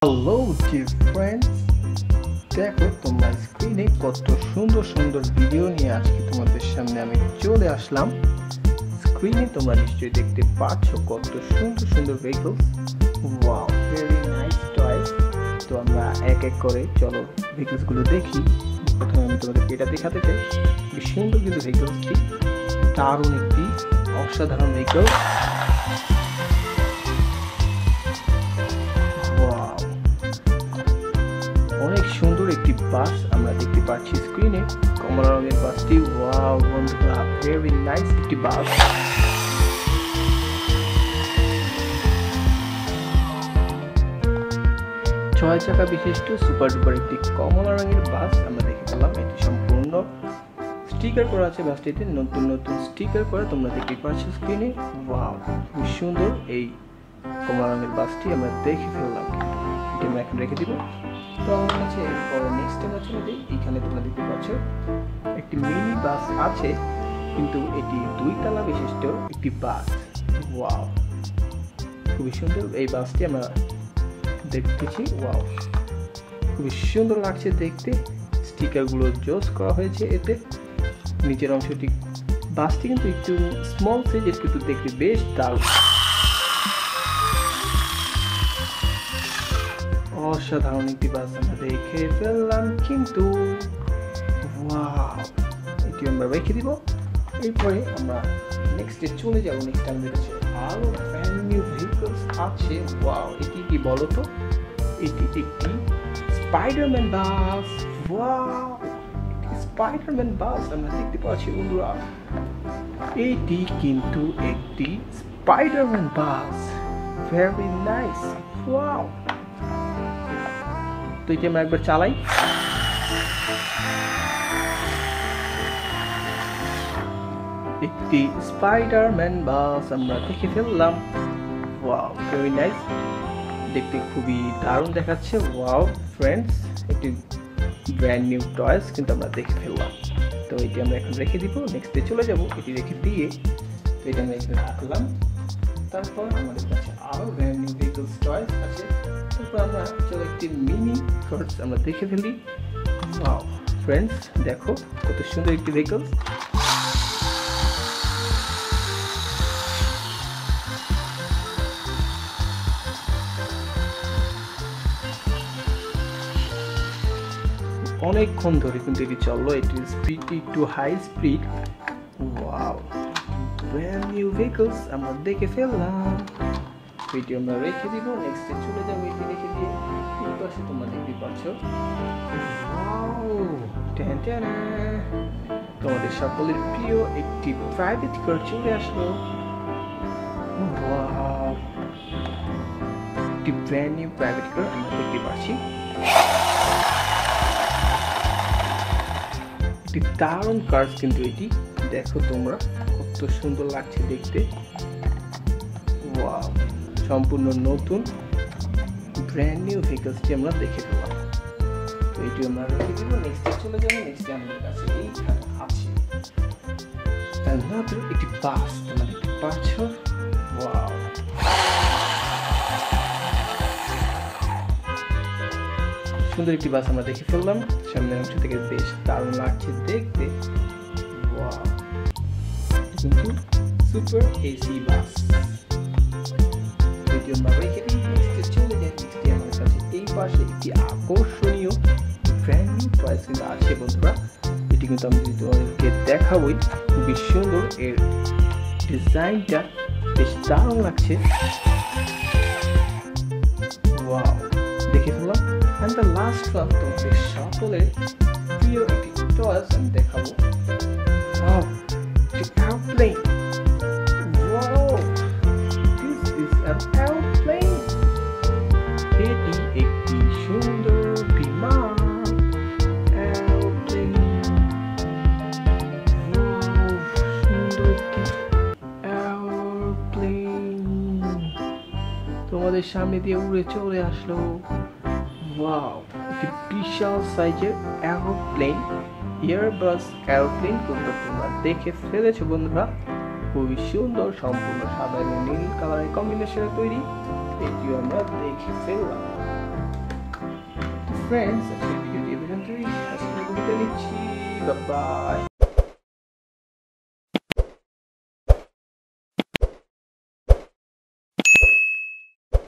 Hello dear friends, দেখো তোমরা স্ক্রিনে কত সুন্দর সুন্দর ভিডিও নিয়ে আজকে তোমাদের সামনে আমি চলে আসলাম। স্ক্রিনে তোমরা নিশ্চয়ই দেখতে পাচ্ছ কত সুন্দর সুন্দর vehicles. Wow, very nice toys. তো আমরা এক এক করে চলো ভেহিকলসগুলো দেখি। প্রথমে আমি তোমাদেরকে এটা দেখাতে চাই। কি সুন্দর কিন্তু ভেহিকলসটি, দারুণ একটি অসাধারণ ভেহিকল। অনেক সুন্দর একটি বাস আমরা দেখতে পাচ্ছি স্ক্রিনে, কমলা রঙের বাসটি। ওয়াও বন্ধুরা, ভেরি নাইস একটি বাস। ছয় চাকা বিশিষ্ট সুপার ডুপার একটি কমলা রঙের বাস আমরা দেখে পেলাম। এটি সম্পূর্ণ স্টিকার করা আছে বাসটিতে, নতুন নতুন স্টিকার করা তোমরা দেখতে পাচ্ছ স্ক্রিনে। ওয়াও, খুব সুন্দর এই কমলা রঙের বাসটি আমরা দেখে ফেললাম। এটি আমরা এখন রেখে দিব। তো আমার কাছে নেক্সট টাইম আছে এইখানে তোমরা দেখতে পাচ্ছ একটি মিনি বাস আছে, কিন্তু এটি 2 তলা বিশিষ্ট একটি বাস। ওয়াও, খুবই সুন্দর এই বাসটি আমরা দেখতেছি। ওয়াও, খুবই সুন্দর লাগছে দেখতে। স্টিকারগুলো জোস করা হয়েছে এতে। নিচের অংশটি বাসটি কিন্তু একটু স্মল সাইজের, কিন্তু দেখতে বেশ দারুণ, অসাধারণ একটি বাস আমরা দেখে ফেললাম কিন্তু। ওয়াও, এটি আমরা রেখে দিব। এরপরে আমরা নেক্সটে চলে যাব। নেক্সট আমাদের কাছে আরো ব্র্যান্ড নিউ ভেহিকলস আছে। ওয়াও, এটি কি বলো তো? এটি একটি স্পাইডারম্যান বাস। ওয়াও, এটি স্পাইডারম্যান বাস আমরা দেখতে পাচ্ছি বন্ধুরা। এটি কিন্তু একটি Spiderman bus, very nice. Wow, তো এটি আমরা একবার চালাই। একটি স্পাইডারম্যান বাস আমরা দেখে ফেললাম। ওয়াও, ভেরি নাইস, দেখতে খুবই দারুণ দেখাচ্ছে। ওয়াও ফ্রেন্ডস, একটি ব্র্যান্ড নিউ টয়স কিন্তু আমরা দেখে ফেললাম। তো এটি আমরা এখন রেখে দিব, নেক্সটে চলে যাব। এটি রেখে দিয়ে তো এটা আমরা এখানে রাখলাম। তারপর আমাদের কাছে আরো ব্র্যান্ড নিউ ভেহিকলস টয়স আছে। তারপর আমরা চলো একটি মিনি কার্স আমরা দেখে ফেলি। ওয়াও ফ্রেন্ডস, দেখো কত সুন্দর একটি ভেহিকলস। অনেকক্ষণ ধরে কিন্তু এটি চললো। এটি স্পিডটি একটু high speed. Wow, brand new vehicles আমরা দেখে ফেললাম। এটি আমরা রেখে দিব, নেক্সটে চলে যাবো। এটি রেখে দিয়ে এই পাশে তোমরা দেখতে পাচ্ছ তোমাদের সকলের প্রিয় একটি প্রাইভেট কার চলে আসলো। ওয়াও, একটি ব্র্যান্ড নিউ প্রাইভেট কার আমরা দেখতে পাচ্ছি। একটি দারুণ কার কিন্তু এটি, দেখো তোমরা কত সুন্দর লাগছে দেখতে। ওয়াও, সম্পূর্ণ নতুন ব্র্যান্ড নিউ ভেহিকলসটি আমরা দেখে পেলাম। তো এটি আমরা রেখে দিব, নেক্সটে চলে যাবো। নেক্সটে আমাদের কাছে এইখানে আছে একটি বাস তোমরা দেখতে পাচ্ছ। ওয়াও, সুন্দর একটি বাস আমরা দেখে ফেললাম। সামনের অংশ থেকে বেশ দারুণ লাগছে দেখতে। ওয়াও, কিন্তু সুপার এসি বাস। এটি আমরা রেখে দিই, নেক্সটে চলে যাই। নেক্সটে আমাদের কাছে এই পাশে একটি আকর্ষণীয় ব্র্যান্ড নিউ টয়স কিন্তু আছে বন্ধুরা। এটি কিন্তু আমি তোমাদেরকে দেখাবই, খুবই সুন্দর। এর ডিজাইনটা বেশ দারুণ লাগছে। ওয়াও, দেখে ফেললাম। And the last one, তোমাদের সকলের প্রিয় একটি টয়স আমি দেখাবো। Wow, the airplane. Wow, this is an airplane. এটি একটি সুন্দর বিমান airplane. Wow, সুন্দর একটি airplane তোমাদের সামনে দিয়ে উড়ে চলে আসলো। ওয়াও, একটি বিশাল সাইজের এরোপ্লেন, এয়ারবাস এরোপ্লেন কিন্তু তোমরা দেখে ফেলেছো বন্ধুরা। খুবই সুন্দর, সম্পূর্ণ সাদা এবং নীল কালারের কম্বিনেশনে তৈরি। এটিও আমরা দেখে ফেললাম। ফ্রেন্ডস, আজকের ভিডিওটি এই পর্যন্তই। আজকে বিদায় নিচ্ছি। Bye by.